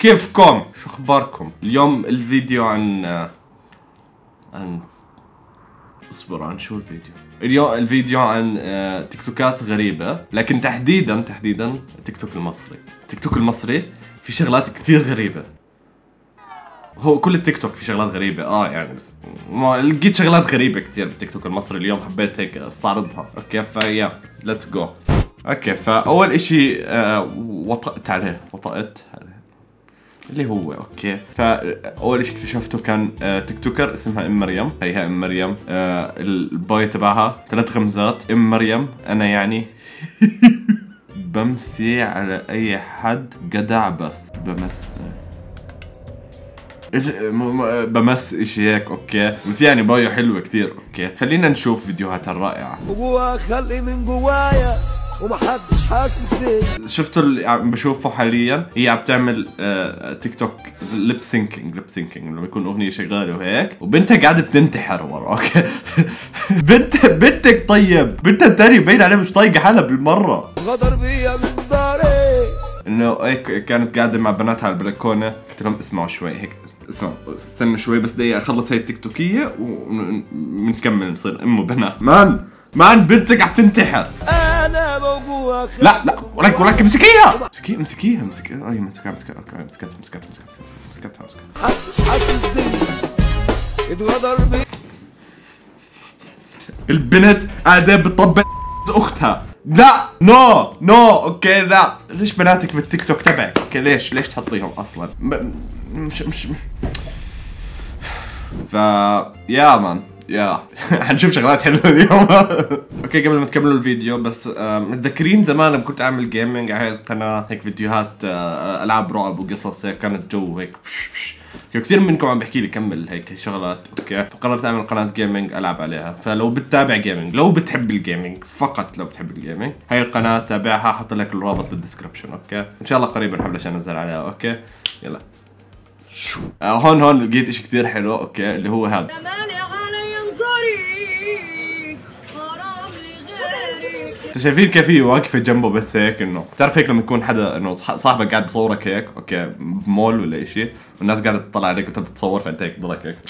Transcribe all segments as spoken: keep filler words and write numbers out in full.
كيفكم؟ شو اخباركم؟ اليوم الفيديو عن عن اصبر عن شو الفيديو؟ اليوم الفيديو عن تيك توكات غريبة، لكن تحديدا تحديدا تيك توك المصري. تيك توك المصري في شغلات كثير غريبة. هو كل التيك توك في شغلات غريبة اه يعني، بس ما لقيت شغلات غريبة كثير بالتيك توك المصري اليوم، حبيت هيك استعرضها. اوكي فيا ليتس جو. اوكي فاول اشي آه وطأت عليه وطأت عليه اللي هو اوكي. فاول شيء اكتشفته كان آه تيك توكر اسمها ام مريم. هيها ام مريم، آه الباي تبعها ثلاث غمزات ام مريم. انا يعني بمسي على اي حد جدع، بس بمس بمس اشي هيك اوكي، بس يعني بايو حلوه كتير. اوكي خلينا نشوف فيديوهاتها الرائعه. جوا خلي من جوايا ومحدش حاسس بيا. شفتوا اللي عم بشوفه حاليا؟ هي عم تعمل آه تيك توك ليب سينكينج ليب سينكينج لما يكون اغنيه شغاله وهيك، وبنتها قاعده بتنتحر ورا. اوكي بنت بنتك طيب، بنتها الثانيه باين عليها مش طايقه حالها بالمره. غدر بيا من داري انه هيك كانت قاعده مع بناتها على البلكونه، قلت لهم اسمعوا شوي هيك، اسمعوا استنوا شوي بس دقيقه اخلص هاي التيك توكيه ونكمل نصير ام وبنات. مان مان بنتك عم تنتحر. انا موجوع. لا لا ولك ولك امسكيها امسكيها امسكيها امسكيها اي امسكها امسكها اوكي مسكتها مسكتها مسكتها مسكتها مسكتها. محدش حاسس بيا. اتغدر بيا. البنت قاعده بتطبق اختها. لا نو نو اوكي لا. ليش بناتك بالتيك توك تبعك؟ اوكي ليش ليش تحطيهم اصلا؟ مش مش ف يا مان يا حنشوف شغلات حلوه اليوم. اوكي قبل ما تكملوا الفيديو بس متذكرين زمان لما كنت اعمل جيمنج على هاي القناه، هيك فيديوهات العاب رعب وقصص هيك، كانت جو هيك كثير منكم عم بحكي لي كمل هيك شغلات. اوكي فقررت اعمل قناه جيمنج العب عليها. فلو بتتابع جيمنج، لو بتحب الجيمنج فقط، لو بتحب الجيمنج هاي القناه تابعها، حط لك الرابط بالدسكربشن. اوكي ان شاء الله قريبا حبلش انزل عليها. اوكي يلا شو آه هون هون لقيت اشي كثير حلو. اوكي اللي هو هذا. انتوا شايفين كيف هي واقفه جنبه بس هيك؟ انه بتعرف هيك لما يكون حدا انه صاحبك قاعد بصورك هيك اوكي بمول ولا شيء، والناس قاعده تطلع عليك وانت بتتصور، فانت هيك ضلك هيك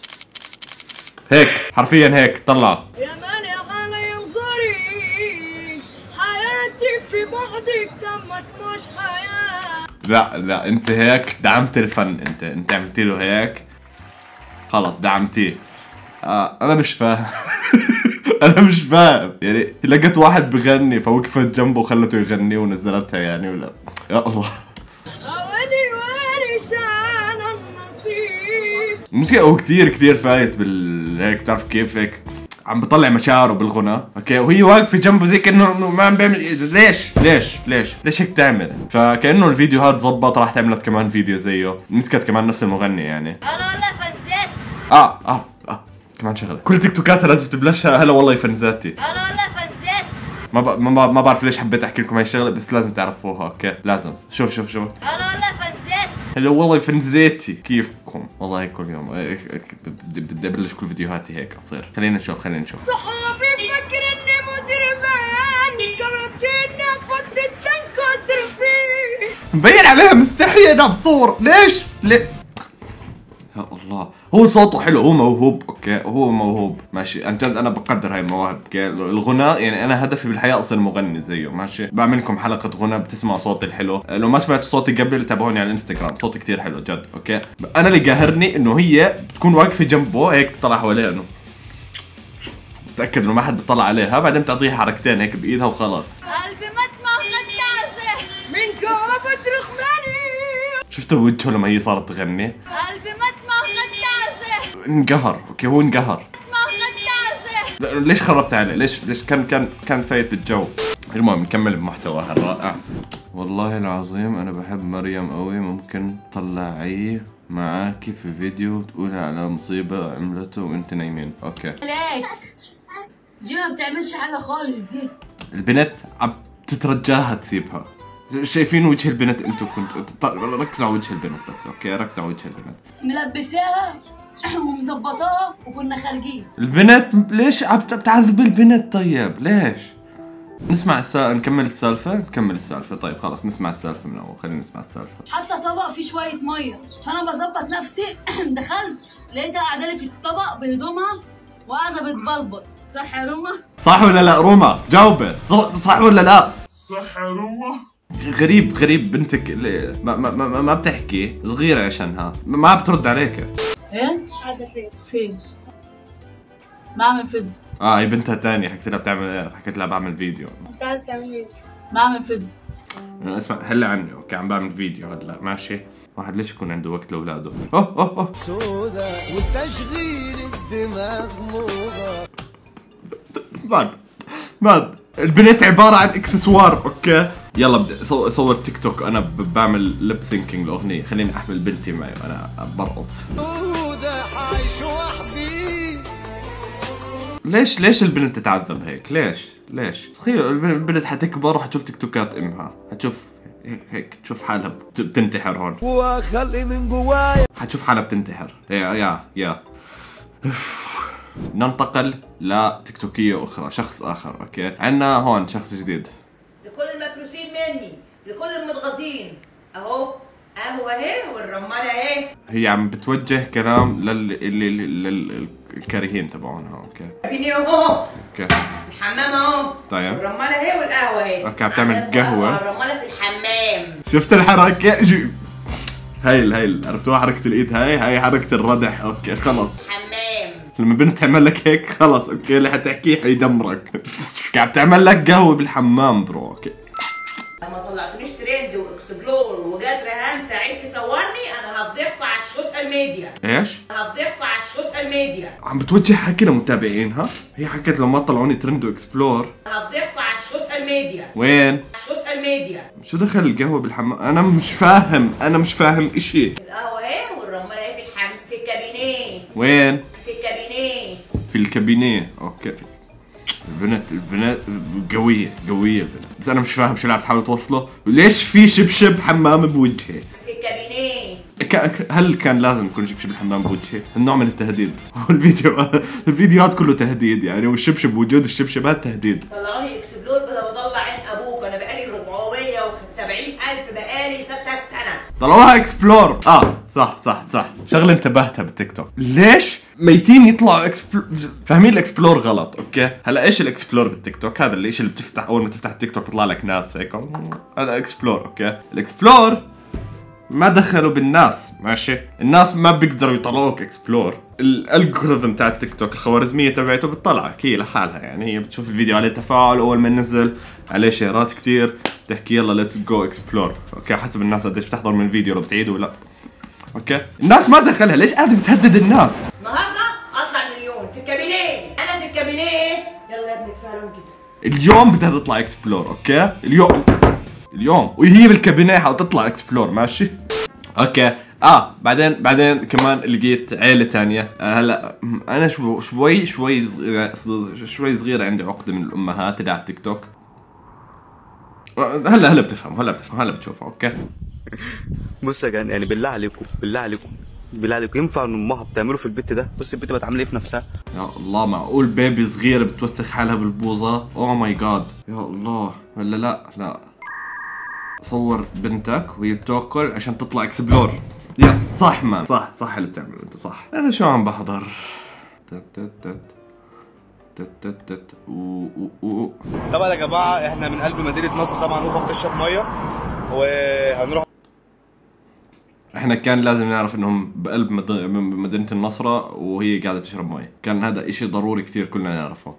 هيك حرفيا هيك طلع. يا مان يا غالي انظري حياتي في بعدك تمت مش حياه. لا لا انت هيك دعمت الفن، انت انت عملتي له هيك خلص دعمتيه. آه انا مش فاهم. انا مش فاهم يعني، لقيت واحد بغني فوقفت جنبه وخلته يغني ونزلتها يعني، ولا يا الله. ويلي ويلي شان النصيب. المشكلة هو كثير كثير فايت بال هيك، بتعرف كيف هيك عم بطلع مشاعره بالغنى. اوكي وهي واقفه جنبه زي كانه ما عم بيعمل. ليش ليش ليش ليش هيك بتعمل؟ فكانه الفيديو هذا زبط، راح تعملت كمان فيديو زيه، مسكت كمان نفس المغني يعني. انا والله فنزات. اه اه اه كمان شغله، كل تيك توكاتها لازم تبلشها هلا والله فنزاتي. انا والله فنزات. ما ب... ما, ب... ما بعرف ليش حبيت احكي لكم هاي الشغله، بس لازم تعرفوها. اوكي لازم. شوف شوف شوف انا والله فنزات. هلا والله فنزيتي. كيفكم؟ والله كل يوم بدي ابلش كل فيديوهاتي هيك اصير. خلينا نشوف خلينا نشوف. صحابي فكر اني مجرمان، كرهتني فض التنكسر فيه. مبين عليها مستحيه انها بتصور. ليش؟ ليه؟ يا الله هو صوته حلو، هو موهوب. اوكي هو موهوب ماشي، عن جد انا بقدر هاي المواهب. اوكي الغناء يعني انا هدفي بالحياه اصير مغني زيه ماشي. بعمل لكم حلقه غناء بتسمعوا صوتي الحلو. لو ما سمعتوا صوتي قبل تابعوني على الانستغرام، صوتي كثير حلو جد. اوكي انا اللي قاهرني انه هي بتكون واقفه جنبه هيك بتطلع حواليها، انه متاكد انه ما حد بيطلع عليها، بعدين بتعطيها حركتين هيك بايدها وخلاص. قلبي ما تمخت تعزه من جوا بصرخ مني. شفتوا وجهه لما هي صارت تغني؟ قلبي ما تمخت تعزه. انقهر. اوكي هو انقهر. تمخت تعزه. ليش خربت عليه؟ ليش ليش كان كان كان فايت بالجو. المهم نكمل بمحتواها الرائع. والله العظيم انا بحب مريم قوي، ممكن تطلعيه معاكي في فيديو تقولي على مصيبة عملته وانت نايمين. اوكي ليك دي ما بتعملش حاجة خالص. دي البنت عم تترجاها تسيبها. شايفين وجه البنت انتوا كنتوا ركزوا على وجه البنت بس. اوكي ركزوا على وجه البنت. ملبساها ومظبطاها وكنا خارجين. البنت ليش عم بتعذب البنت؟ طيب ليش؟ نسمع السالفة، نكمل السالفة، نكمل السالفة. طيب خلاص نسمع السالفة من أول، خلينا نسمع السالفة. حتى طبق فيه شوية مية، فأنا بظبط نفسي دخلت لقيتها قاعدة لي في الطبق بهدومها وقاعدة بتبلبط. صح يا روما؟ صح ولا لا روما؟ جاوبي، صح ولا لا؟ صح يا روما؟ غريب غريب بنتك اللي ما ما ما, ما بتحكي، صغيرة عشانها، ما بترد عليك. ايه؟ قاعدة فين؟ فين؟ بعمل فيديو. اه هي بنتها الثانية حكيت لها بتعمل ايه؟ حكيت لها بعمل فيديو. انت قاعد تعمل ايه؟ بعمل فيديو. اسمع هلا عني، اوكي عم بعمل فيديو هلا، ماشي؟ واحد ليش يكون عنده وقت لاولاده؟ اوه اوه اوه سودا وتشغيل الدماغ موضة. بعد بعد البنت عبارة عن اكسسوار، اوكي؟ يلا بدي اصور تيك توك انا بعمل ليب سينكينج لاغنية، خليني احمل بنتي معي وانا برقص. سودا عايش وحدي. ليش ليش البنت تتعذب هيك؟ ليش؟ ليش؟ صغير البنت حتكبر وحتشوف تيك توكات امها، حتشوف هيك تشوف حالها بتنتحر هون. وخلي من جوايا. حتشوف حالها بتنتحر. يا يا يا ننتقل لتيك توكية أخرى، شخص آخر، أوكي؟ عندنا هون شخص جديد. لكل المفروسين مني، لكل المتغاظين، أهو قهوة أهي والرمالة أهي. هي عم بتوجه كلام لل للكارهين تبعونها، أوكي؟ الكابينيه أهو. أوكي. الحمام أهو. طيب. والرمالة أهي والقهوة أهي. أوكي عم تعمل قهوة. الرمالة في الحمام. شفت الحركة؟ هاي هاي عرفتوها حركة الإيد، هاي هاي حركة الردح، أوكي خلص. لما بنت تعمل لك هيك خلص اوكي اللي حتحكيه حيدمرك. قاعد تعمل لك قهوه بالحمام برو، اوكي؟ لما طلعتنيش ترند واكسبلور وجات ريهام سعيد تصورني انا هفضحكوا على السوشيال ميديا. ايش؟ هفضحكوا على السوشيال ميديا. عم بتوجه حكي لمتابعينها؟ هي حكت لما طلعوني ترند واكسبلور هفضحكوا على السوشيال ميديا. وين؟ السوشيال ميديا. شو دخل القهوه بالحمام؟ انا مش فاهم، انا مش فاهم اشي. القهوه اهي والرماله اهي في الحمام في الكابينيه. وين؟ في الكابينيه. في الكابينيه، اوكي. البنت البنت قوية قوية البنت، بس أنا مش فاهم شو اللي عم تحاولوا توصله، وليش في شبشب حمام بوجهي؟ في الكابينيه. هل كان لازم يكون شبشب الحمام بوجهي؟ النوع من التهديد، الفيديو الفيديوهات كله تهديد يعني، والشبشب وجود الشبشبات تهديد. طلعوني اكسبلور بدل ما اطلع عين ابوك، انا بقالي أربعمية وسبعين ألف بقالي ستة سنة. طلعوها اكسبلور، اه صح صح صح، شغله انتبهتها بالتيك توك، ليش ميتين يطلعوا اكسبلور؟ فاهمين الاكسبلور غلط، اوكي؟ هلا ايش الاكسبلور بالتيك توك؟ هذا الشيء اللي بتفتح اول ما تفتح التيك توك بيطلع لك ناس هيك، هذا اكسبلور، اوكي؟ الاكسبلور ما دخلوا بالناس، ماشي؟ الناس ما بيقدروا يطلعوك اكسبلور، الالجوريثم تاع التيك توك الخوارزميه تبعته بتطلعك هي لحالها، يعني هي بتشوف الفيديو عليه تفاعل اول ما ينزل، عليه شيرات كثير، بتحكي يلا ليتس جو اكسبلور، اوكي؟ حسب الناس قديش بتحضر من الفيديو لو بتعيده ولا. اوكي؟ الناس ما دخلها، ليش قاعده بتهدد الناس؟ النهارده اطلع مليون في الكابينيه، انا في الكابينيه، يلا يا ابني كفايه لهم كده. اليوم بدها تطلع اكسبلور، اوكي؟ اليوم اليوم وهي بالكابينيه حتطلع اكسبلور، ماشي؟ اوكي. اه بعدين بعدين كمان لقيت عيله ثانيه. آه هلا انا شو شوي شوي صغيرة شوي صغيره عندي عقده من الامهات اللي على التيك توك. هلا هلا بتفهم، هلا بتفهم، هلا بتشوفها، اوكي؟ بص يا جان، يعني بالله عليكم بالله عليكم بالله عليكم ينفع ان امها بتعمله في البيت ده؟ بص البيت بقت عامله ايه في نفسها. يا الله، معقول بيبي صغيره بتوسخ حالها بالبوظه؟ اوه ماي جاد، يا الله. ولا لا لا صور بنتك وهي بتاكل عشان تطلع اكسبلور. يا صح مان، صح صح اللي بتعمله انت، صح. انا شو عم بحضر؟ تت تت تت تت تت تت و طبعا يا جماعه احنا من قلب مدينه نصر، طبعا وفا بتشرب ميه وهنروح. احنا كان لازم نعرف انهم بقلب مدينه النصره وهي قاعده تشرب مي، كان هذا اشي ضروري كثير كلنا نعرفه.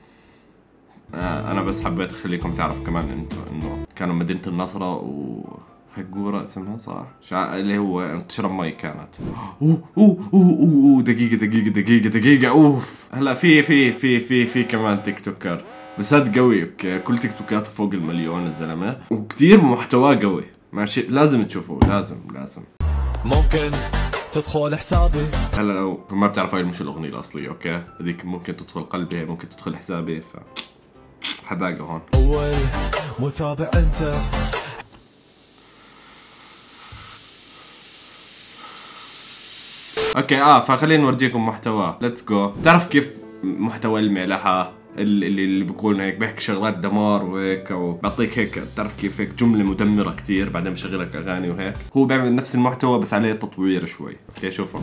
آه انا بس حبيت اخليكم تعرفوا كمان انتم انه كانوا مدينه النصره و هجورة اسمها صح؟ شع... اللي هو تشرب مي كانت. اوه اوه اوه اوه دقيقة دقيقة دقيقة دقيقة اوف. هلا في في في في في كمان تيك توكر، بس هاد قوي، اوكي؟ كل تيك توكاته فوق المليون الزلمة، وكتير محتواه قوي، ماشي؟ لازم تشوفوه، لازم لازم. ممكن تدخل حسابي. هلا لو ما بتعرف هاي مش الاغنية الأصلية، اوكي؟ هذيك ممكن تدخل قلبي، ممكن تدخل حسابي، ف حداقة هون. أول متابع أنت. اوكي اه فخلينا نورجيكم محتواه، ليتس جو. بتعرف كيف محتوى الملحة اللي اللي بيكون هيك بيحكي شغلات دمار وهيك، او بيعطيك هيك بتعرف كيف هيك جمله مدمره كثير، بعدين بشغلك اغاني وهيك. هو بيعمل نفس المحتوى بس عليه تطوير شوي. اوكي شوفوا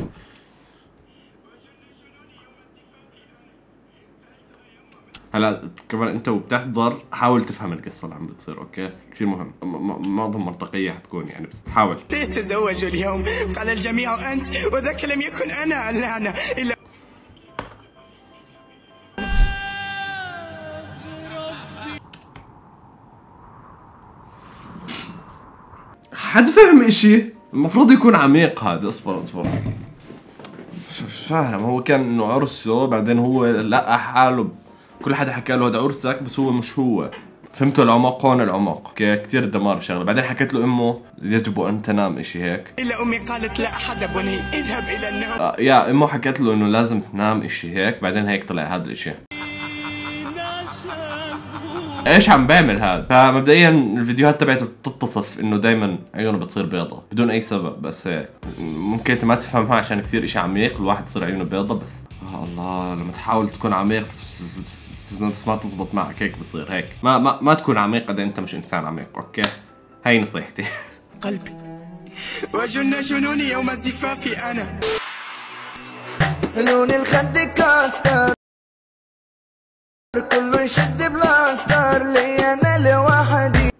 هلا كمان انت وبتحضر حاول تفهم القصه اللي عم بتصير. اوكي كثير مهم، معظم منطقيه حتكون يعني، بس حاول. تتزوج اليوم قال الجميع انت وذاك لم يكن انا اللعنه الا حد فهم اشي؟ المفروض يكون عميق هذا. اصبر اصبر مش فاهم. هو كان انه عرسه، بعدين هو لقى حاله، كل حدا حكى له هذا عرسك بس هو مش هو. فهمتوا العمق هون؟ العمق كثير دمار شغله. بعدين حكت له امه يجب ان تنام اشي هيك. الا امي قالت لا احد بني اذهب الى النوم. آه يا امه حكت له انه لازم تنام اشي هيك، بعدين هيك طلع هذا الاشي. ايش عم بعمل هذا؟ فمبدئيا الفيديوهات تبعته بتتصف انه دائما عيونه بتصير بيضة بدون اي سبب، بس هيك ممكن انت ما تفهمها عشان كثير اشي عميق، الواحد تصير عيونه بيضة. بس آه الله لما تحاول تكون عميق بس, بس, بس, بس ما تزبط معك، هيك بصير هيك. ما ما, ما تكون عميق اذا انت مش انسان عميق. اوكي هاي نصيحتي. قلبي وجن جنوني يوم زفافي انا. لون الخد كاستر كله يشد بلاستر لي انا لوحدي.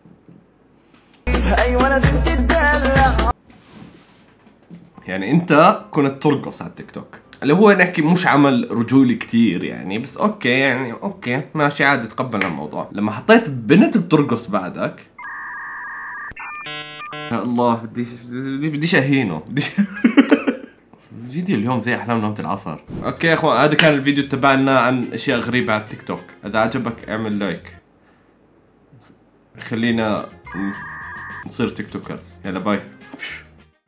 ايوه لازم تتدلع. يعني انت كنت ترقص على التيك توك، اللي هو نحكي مش عمل رجولي كتير يعني، بس اوكي يعني اوكي ماشي عادي، تقبل الموضوع. لما حطيت بنت بترقص بعدك، يا الله بديش بديش اهينه بديش الفيديو اليوم زي احلام نومة العصر. اوكي يا اخوان هذا كان الفيديو تبعنا عن اشياء غريبة على التيك توك. اذا عجبك اعمل لايك، خلينا نصير تيك توكرز. يلا باي.